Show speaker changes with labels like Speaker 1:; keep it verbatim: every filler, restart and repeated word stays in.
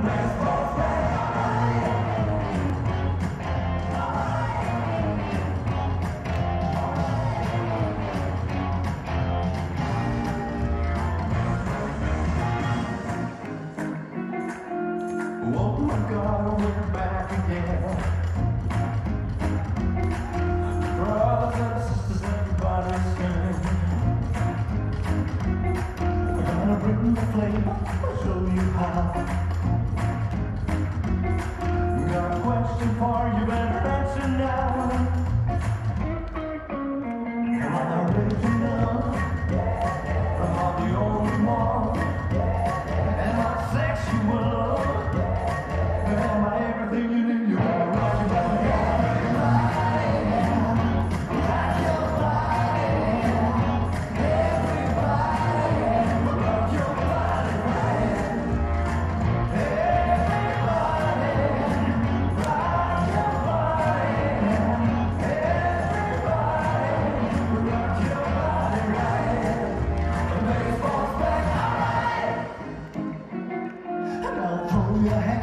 Speaker 1: Oh my God, we're back again. Brothers and sisters, everybody sing. We're gonna bring the flame, show you how. We got a question for you, better answer now. Am I original? Am I the only one? Am I sexual? Am I everything you need? You wanna rock your body, rock your body, everybody, rock your body, right? Everybody, rock your body, everybody, rock your body, right? The baseball's back, alright. Now throw your hands.